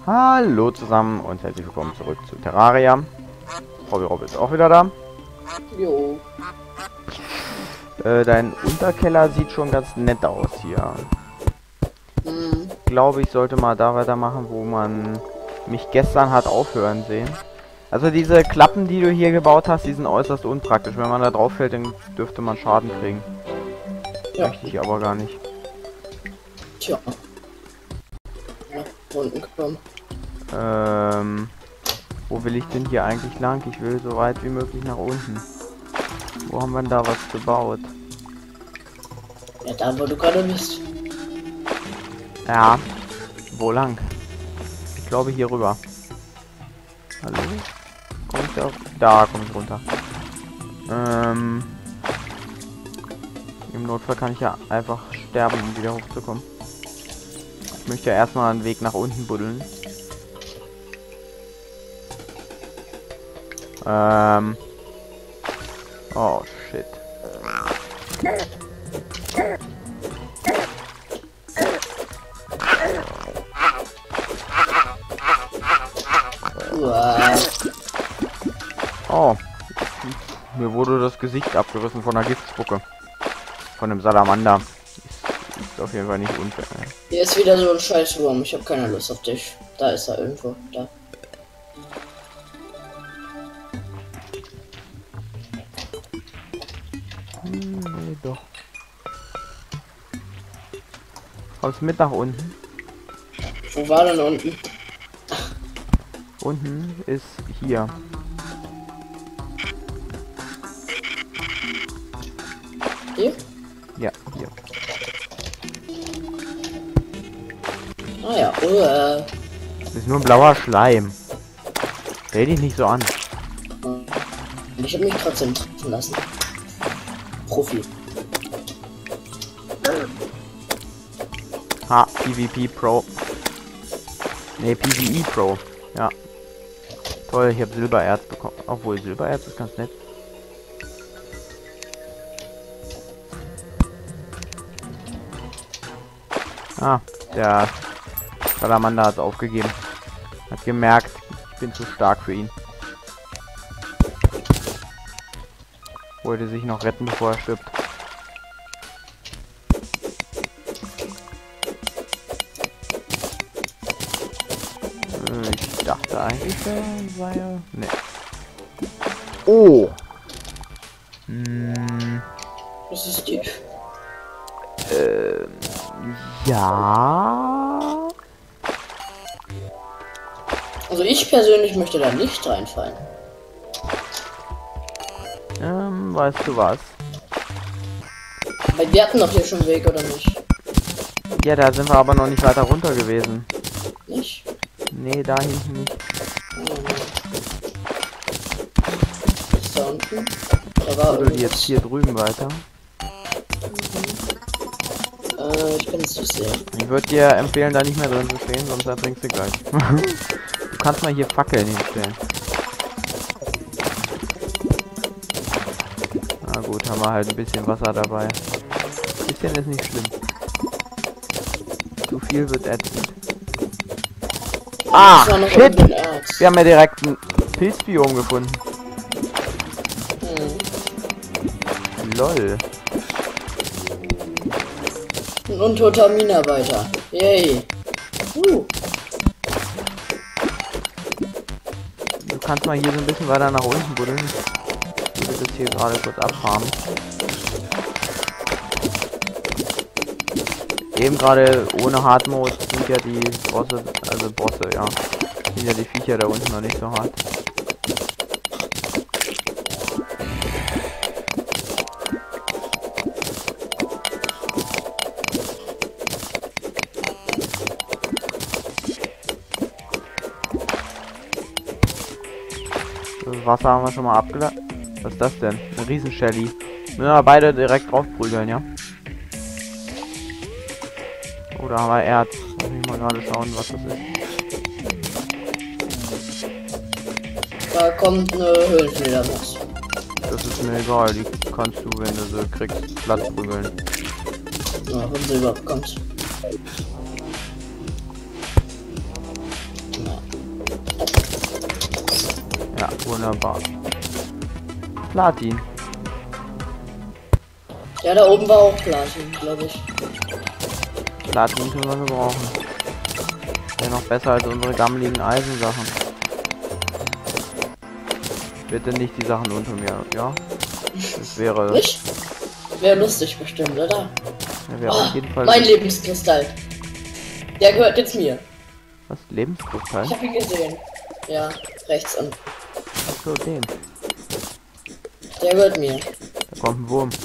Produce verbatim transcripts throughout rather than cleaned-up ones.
Hallo zusammen und herzlich willkommen zurück zu Terraria. Robby Rob ist auch wieder da. Jo. Äh, dein Unterkeller sieht schon ganz nett aus hier. Mhm. Ich glaube, ich sollte mal da weitermachen, wo man mich gestern hat aufhören sehen. Also diese Klappen, die du hier gebaut hast, die sind äußerst unpraktisch. Wenn man da drauf fällt, dann dürfte man Schaden kriegen. Ja. Möchte ich aber gar nicht. Tja. Nach unten kommen. Ähm, wo will ich denn hier eigentlich lang? Ich will so weit wie möglich nach unten. Wo haben wir denn da was gebaut? Ja, da wo du gerade bist. Ja, wo lang? Ich glaube hier rüber. Hallo? Komm ich da? Da komme ich runter. Ähm, im Notfall kann ich ja einfach sterben, um wieder hochzukommen. Ich möchte ja erstmal einen Weg nach unten buddeln. Ähm. Oh, shit. Uah. Oh. Mir wurde das Gesicht abgerissen von einer Giftspucke. Von einem Salamander. Ist, ist auf jeden Fall nicht unfair. Hier ist wieder so ein scheiß Wurm. Ich habe keine Lust auf dich. Da ist er irgendwo. Da. Hm, nee, doch. Kommst mit nach unten? Wo war denn unten? Unten ist hier. Hier? Ja, hier. Ah ja. Uah. Das ist nur ein blauer Schleim. Stell dich nicht so an. Ich habe mich trotzdem treffen lassen. Profi. Ha, PvP Pro. Ne, PvE Pro. Ja. Toll, ich habe Silbererz bekommen. Obwohl, Silbererz ist ganz nett. Ah, der Salamander hat aufgegeben. Hat gemerkt, ich bin zu stark für ihn. Wollte sich noch retten, bevor er stirbt. Ich dachte eigentlich, der war ja... Ne. Oh! Hm, Das ist die. ähm, ja... Also ich persönlich möchte da nicht reinfallen. Ähm, weißt du was? Weil wir hatten doch hier schon einen Weg, oder nicht? Ja, da sind wir aber noch nicht weiter runter gewesen. Nicht? Nee, da hinten nicht. Ist da unten? Da war Oder jetzt hier drüben weiter. Äh, ich kann es nicht sehen. Ich würde dir empfehlen, da nicht mehr drin zu stehen, sonst ertrinkst du gleich. Du kannst mal hier Fackeln hinstellen. Na gut, haben wir halt ein bisschen Wasser dabei. Ein bisschen ist nicht schlimm. Zu viel wird ätzend. Ah, Das war noch shit! irgendein Erz. Wir haben ja direkt ein Pilzbiom gefunden. Hm. Lol. Ein untoter Minenarbeiter. Yay. Uh. Du kannst mal hier so ein bisschen weiter nach unten buddeln. Ich würde das hier gerade kurz abfarmen. Eben gerade ohne Hardmode sind ja die Bosse, also Bosse, ja. Sind ja die Viecher da unten noch nicht so hart. Das Wasser haben wir schon mal abgeladen. Was ist das denn? Eine Riesen-Shelly. Müssen wir beide direkt drauf prügeln, ja? Oder haben wir Erz? Lass mich mal gerade schauen, was das ist. Da kommt eine Höhlenfledermaus. Das ist mir egal, die kannst du, wenn du sie kriegst, platt prügeln. Ja, wenn sie überhaupt kommt. Ja, wunderbar. Platin. Ja, da oben war auch Platin, glaube ich. Platin können wir gebrauchen. Wäre noch besser als unsere gammeligen Eisensachen. Bitte nicht die Sachen unter mir, ja? Das wäre... Nicht? Wäre lustig bestimmt, oder? Ja, wäre Oh, auf jeden Fall... mein Lebenskristall. Der gehört jetzt mir. Was? Lebenskristall? Ich habe ihn gesehen. Ja, rechts an. Ach so, den. Der gehört mir. Da kommt ein Wurm.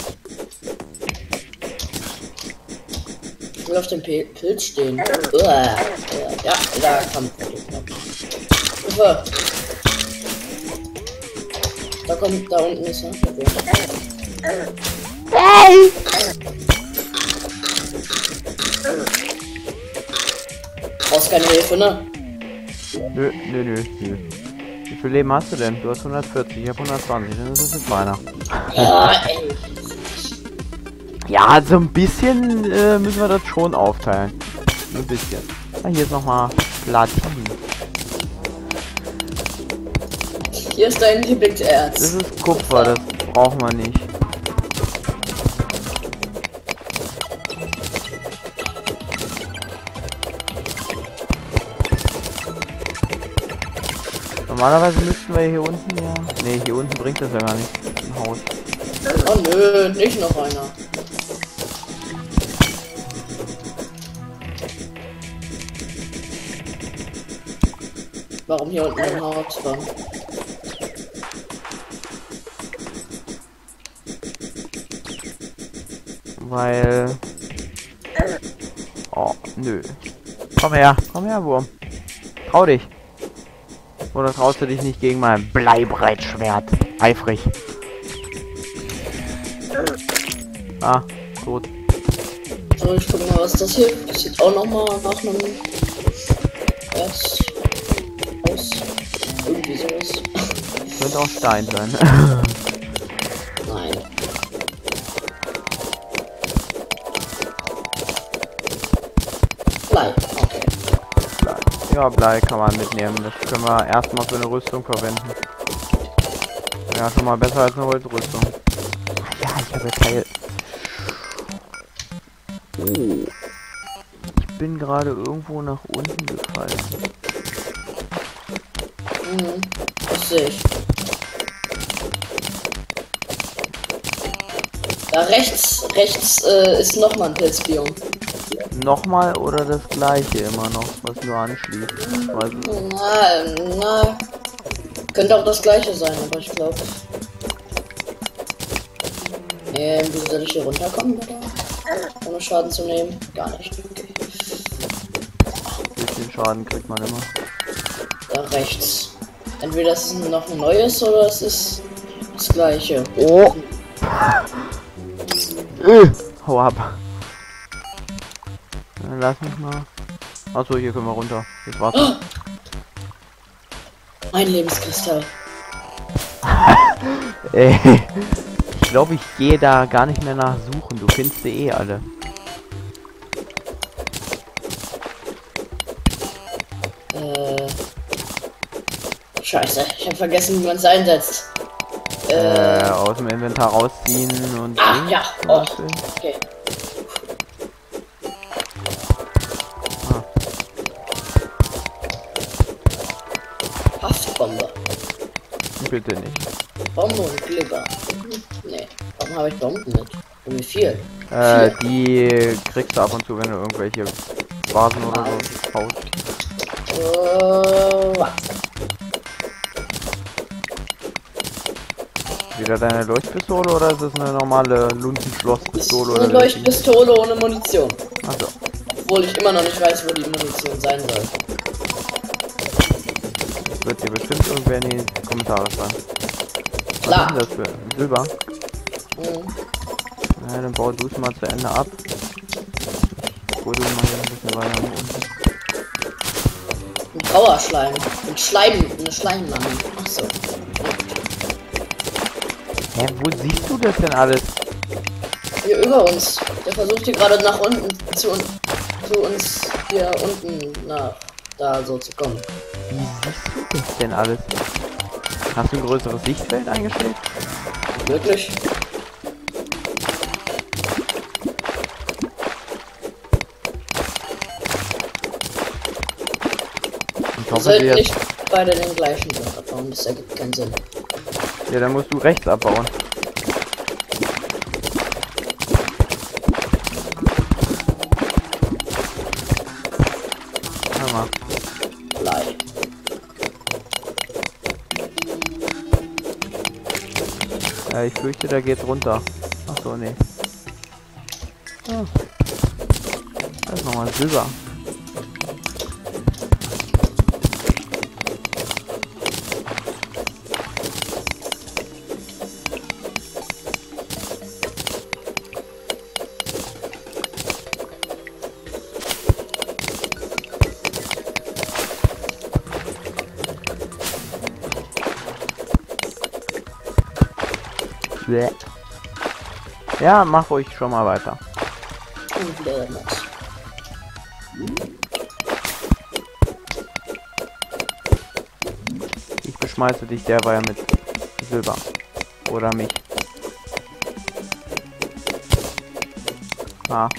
Ich will auf dem P Pilz stehen. Uah. Ja, da kam Hilfe. Da kommt, da unten ist er. Hey! Brauchst keine Hilfe, ne? Nö, nö, nö, nö. Wie viel Leben hast du denn? Du hast hundertvierzig, ich hab hundertzwanzig, dann ist es jetzt meiner. Ja, ey. Ja, so ein bisschen äh, müssen wir das schon aufteilen. Ein bisschen. Ah, hier ist nochmal Platin. Hier ist dein Lieblingserz. Das ist Kupfer, das brauchen wir nicht. Normalerweise müssten wir hier unten ja... Ne, hier unten bringt das ja gar nicht. Ein Haus. Oh nö, nicht noch einer. Warum hier unten ein Haus war? Weil... Oh, nö. Komm her, komm her, Wurm. Trau dich. Oder traust du dich nicht gegen mein Bleibreitschwert? Eifrig. Ah, tot. So, ich guck mal, was das hier. Das sieht auch noch mal nach einem Erz aus. Irgendwie sowas. Könnte auch Stein sein. Nein. Blei. Okay. Blei. Ja, Blei kann man mitnehmen. Das können wir erstmal für eine Rüstung verwenden. Ja, schon mal besser als eine Holzrüstung. Ja, ich habe Teil. Oh. Ich bin gerade irgendwo nach unten gefallen. Mhm. Das sehe ich. Da rechts, rechts äh, ist nochmal ein Pilzbiom. Nochmal oder das gleiche immer noch, was nur anschließt? Ich weiß es nicht. Na, na. Könnte auch das gleiche sein, aber ich glaube. Ähm, wie soll ich hier runterkommen, bitte? Ohne Schaden zu nehmen? Gar nicht. Okay. Ein bisschen Schaden kriegt man immer. Da rechts. Entweder es ist noch ein neues oder es ist das gleiche. Oh! äh, hau ab. Dann lass mich mal. Achso, hier können wir runter. Das war's. Oh! Ein Lebenskristall. Ey, ich glaube, ich gehe da gar nicht mehr nach suchen. Du findest die eh alle. Äh. Scheiße, ich habe vergessen, wie man es einsetzt. Äh, Äh. aus dem Inventar rausziehen und... Ah, ja. Oh. Okay. Ah. Haftbombe. Bitte nicht. Bombe und Glibber. Nee. Warum habe ich Bomben mit? Und wie viel? Äh, die kriegst du ab und zu, wenn du irgendwelche Basen oder so haust. Uh, Wieder deine Leuchtpistole oder ist es eine normale Lundenschlosspistole oder eine Leuchtpistole ohne Munition. Also. Obwohl ich immer noch nicht weiß, wo die Munition sein soll. Das wird dir bestimmt irgendwer in die Kommentare schreiben. Klar. Was ist denn das für Silber? Mhm. Na, dann bau du es mal zu Ende ab. Hol du mal hier ein bisschen weiter nach unten. Ein grauer Schleim. Ein Schleim. Eine Schleimlange. Achso. Hä, wo siehst du das denn alles? Hier über uns. Der versucht hier gerade nach unten zu, un zu uns hier unten nach da so zu kommen. Wie siehst du das denn alles? Hast du ein größeres Sichtfeld eingestellt? Wirklich? Ich Wir hoffe, sollten du nicht jetzt... beide den gleichen Block abbauen, das ergibt keinen Sinn. Ja, dann musst du rechts abbauen. Hör mal. Blei. Ja, ich fürchte, da geht's runter. Ach so, nee. Ah. Da ist nochmal Silber. Bäh. Ja, mach ruhig schon mal weiter. Und wieder was. Ich beschmeiße dich derweil mit Silber. Oder mich. Ah.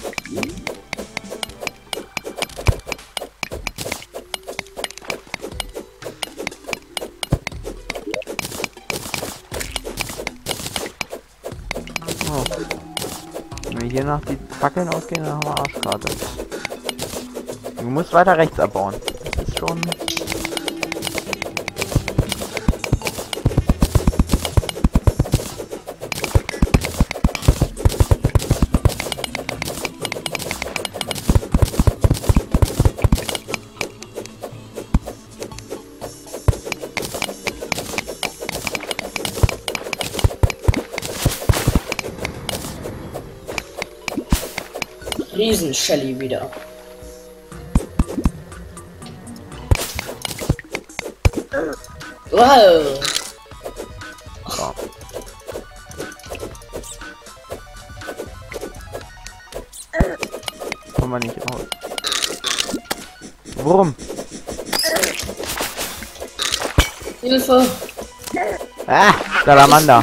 Oh. Wenn wir hier nach die Fackeln ausgehen, dann haben wir Arschkarte. Du musst weiter rechts abbauen. Das ist schon... Riesen Shelly wieder. Wow. So. Kommen wir nicht raus. Wurm! Hilfe. Ah! Salamander!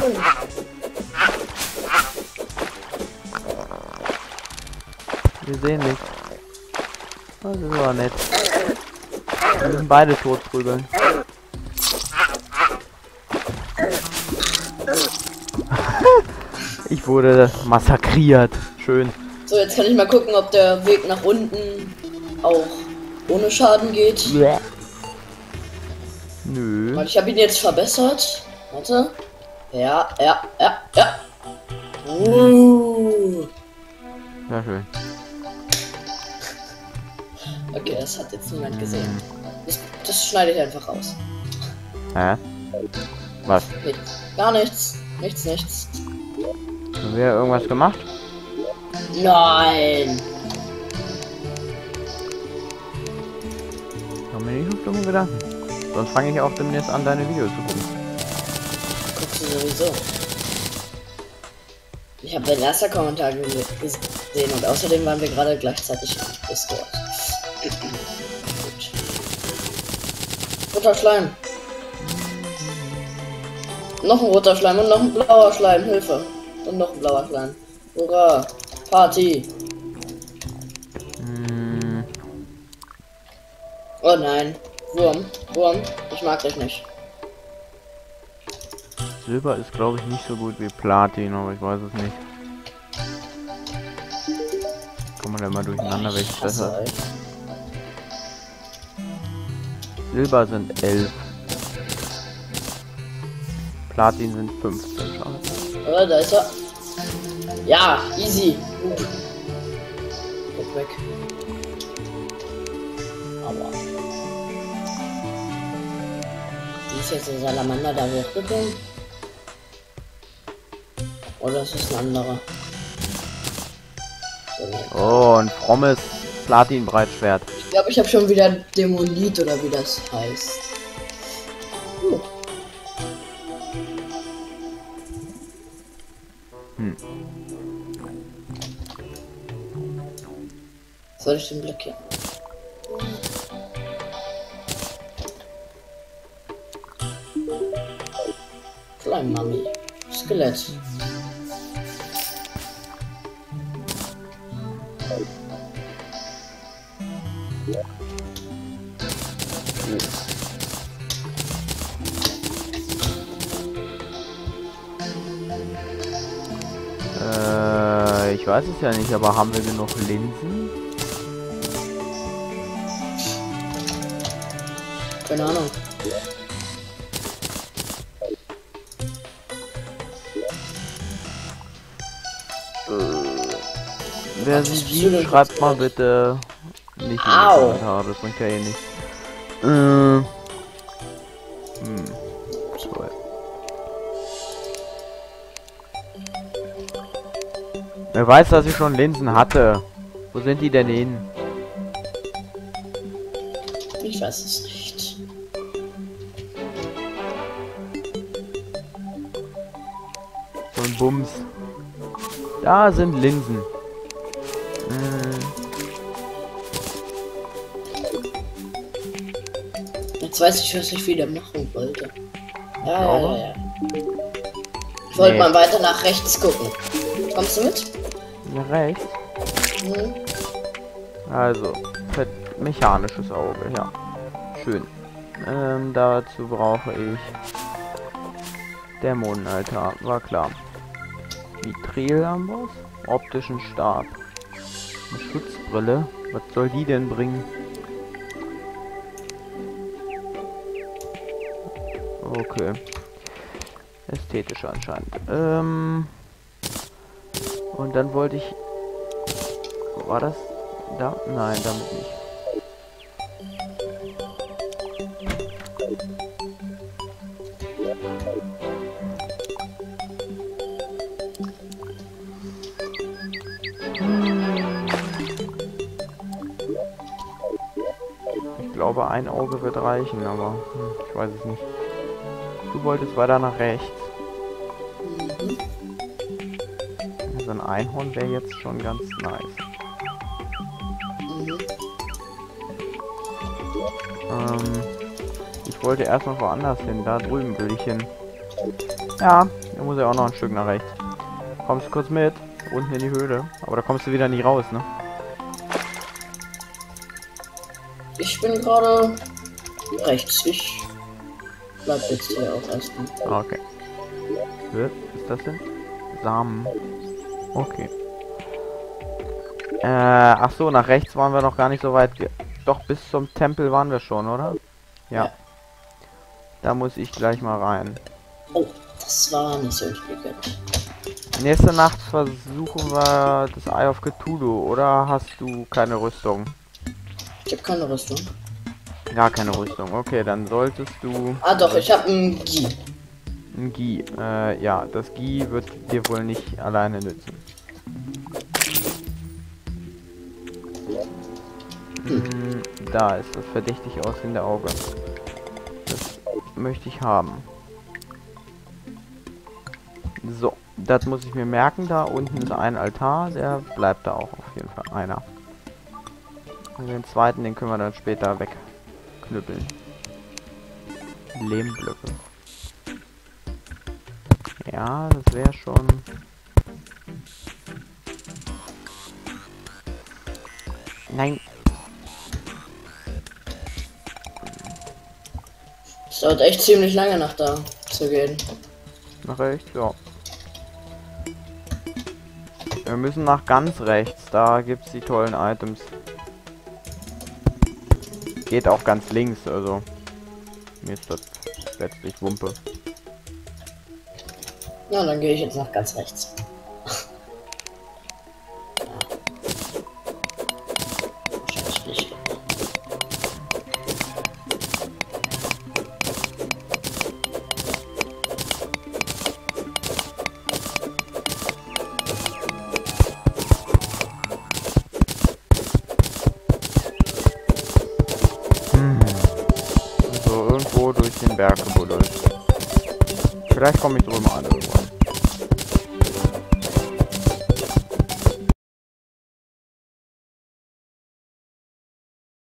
Wir sehen nicht. Das ist aber nett. Wir müssen beide tot prügeln. Ich wurde massakriert. Schön. So, jetzt kann ich mal gucken, ob der Weg nach unten auch ohne Schaden geht. Bleh. Nö. Weil ich habe ihn jetzt verbessert. Warte. Ja, ja, ja, ja. Uh. Ja, schön. Okay, das hat jetzt niemand gesehen. Das, das schneide ich einfach raus. Hä? Was? Nichts. Gar nichts. Nichts, nichts. Haben wir irgendwas gemacht? Nein. Haben wir nicht auf dumme Gedanken. Sonst fange ich auch demnächst an, deine Videos zu gucken. Guckst du sowieso. Ich habe deinen ersten Kommentar ge gesehen und außerdem waren wir gerade gleichzeitig im Discord. Gut. Roter Schleim. Noch ein roter Schleim und noch ein blauer Schleim. Hilfe. Und noch ein blauer Schleim. Hurra. Party. Hm, Oh nein. Wurm. Wurm. Ich mag dich nicht. Silber ist, glaube ich, nicht so gut wie Platin, aber ich weiß es nicht. Kann man da mal durcheinander, welches Ich besser hasse ist. euch. Silber sind elf. Platin sind fünfzehn. Schade. Oh, da ist er. Ja, easy. Gut. Gut weg. Aber. Wie ist jetzt der Salamander da hochgegangen? Oder ist es ein anderer? So, nee. Oh, ein frommes Platin-Breitschwert. Ich glaube, ich habe schon wieder Dämonit oder wie das heißt. Huh. Hm. Soll ich den blockieren? ein Mami. Skelett. Äh, ich weiß es ja nicht, aber haben wir genug Linsen? Keine Ahnung. Wer sie sieht, schreibt mal bitte nicht in die Kommentare, das bringt ja eh nichts. Äh, hm. So. Wer weiß, dass ich schon Linsen hatte. Wo sind die denn hin? Ich weiß es nicht. So ein Bums. Da sind Linsen. Jetzt weiß ich, was ich wieder machen wollte. Ja, ja, ja, ja. Ich wollte nee. mal weiter nach rechts gucken. Kommst du mit? Nach rechts? Mhm. Also, mechanisches Auge, ja. Schön. Ähm, dazu brauche ich Dämonenaltar, war klar. Mithril haben wir's. Optischen Stab. Eine Schutzbrille. Was soll die denn bringen? Okay. Ästhetisch anscheinend. Ähm. Und dann wollte ich... Wo war das? Da? Nein, damit nicht. Ich glaube, ein Auge wird reichen, aber hm, ich weiß es nicht. Du wolltest weiter nach rechts. Also ein Einhorn wäre jetzt schon ganz nice. Ähm, ich wollte erstmal woanders hin. Da drüben will ich hin. Ja, da muss ja auch noch ein Stück nach rechts. Kommst du kurz mit? Unten in die Höhle. Aber da kommst du wieder nie raus, ne? Ich bin gerade rechts. Ich bleib jetzt hier auch erstmal. Okay. Was ist das denn? Samen. Okay. Äh, ach so, nach rechts waren wir noch gar nicht so weit. Doch, bis zum Tempel waren wir schon, oder? Ja. ja. Da muss ich gleich mal rein. Oh, das war nicht so intelligent. Nächste Nacht versuchen wir das Eye of Cthulhu, oder hast du keine Rüstung? Ich habe keine Rüstung. Gar keine Rüstung. Okay, dann solltest du... Ah doch, ich habe ein Gi. Ein Gi. Äh, ja, das Gi wird dir wohl nicht alleine nützen. Hm. Da ist das verdächtig aussehende Auge. Das möchte ich haben. So, das muss ich mir merken. Da unten ist ein Altar, der bleibt da auch auf jeden Fall einer. Und den zweiten, den können wir dann später wegknüppeln. Lehmblöcke. Ja, das wäre schon... Nein. Es dauert echt ziemlich lange nach da zu gehen. Nach rechts, ja. Wir müssen nach ganz rechts, da gibt's die tollen Items. Geht auch ganz links, also mir ist das letztlich Wumpe. Ja, dann gehe ich jetzt nach ganz rechts. Wahrscheinlich nicht. Durch den Berg gebuddelt. Vielleicht komme ich drüben an irgendwann.